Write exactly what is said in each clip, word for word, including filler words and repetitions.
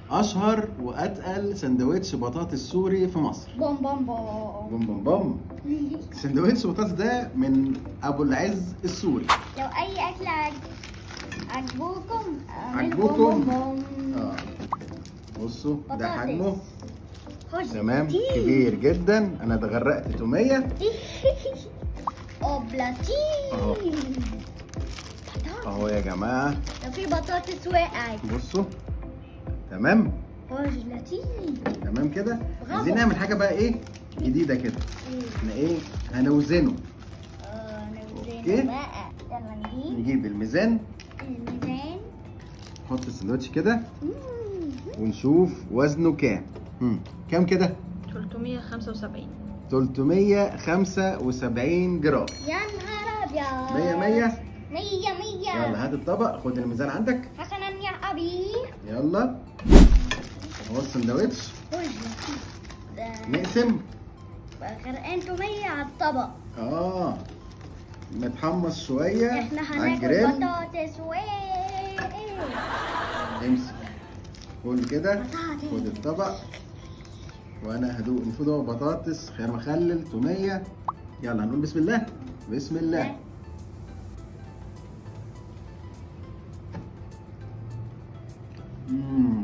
اشهر واتقل سندوتش بطاطس سوري في مصر. بوم بوم بوم بوم بوم بوم. سندوتش بطاطس ده من ابو العز السوري. لو اي اكل عج... عجبوكم عجبوكم بوم اه بصوا ده بطاطس. حجمه خش تمام كتير. كبير جدا. انا اتغرقت توميه اوبلاتي اهو اهو يا جماعه. لو في بطاطس وقعت بصوا تمام اوبلاتي. تمام كده. برافو. عايزين نعمل حاجه بقى ايه جديده كده. احنا ايه هنوزنه. اه أوكي. نوزنه بقى. يلا نجيب نجيب الميزان الميزان. نحط السندوتش كده ونشوف وزنه كام. مم. كام كده؟ تلتمية وخمسة وسبعين. تلتمية وخمسة وسبعين جرام. يا نهار ابيض. مية مية. مية مية. يلا هات الطبق، خد الميزان عندك. حسنا يا ابي. يلا اهو السندوتش. ده نقسم. غرقان تومية على الطبق. اه متحمص شويه احنا على هناكل الجريل. بطاطس و امسك كل كده. بطاطس. خد الطبق وانا هدوق. المفروض هو بطاطس خيار مخلل توميه. يلا هنقول بسم الله. بسم الله. مم.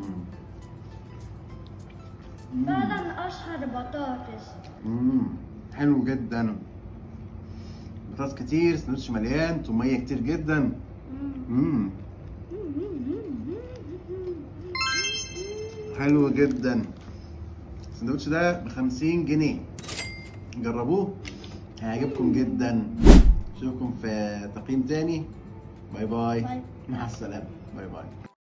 فعلا اشهر بطاطس. مم. حلو جدا. بطاطس كتير، سندوتش مليان، توميه كتير جدا. مم. حلو جدا. السندوتش ده بخمسين جنيه. جربوه هيعجبكم جدا. اشوفكم في تقييم تاني. باي باي. باي. مع السلامة. باي باي.